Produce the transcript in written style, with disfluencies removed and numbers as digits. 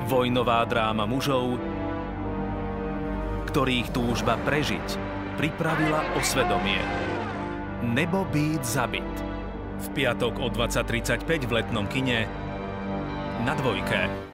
Vojnová dráma mužov, ktorých túžba prežiť pripravila o svedomie. Nebo být zabit. V piatok o 20:35 v letnom kine na Dvojke.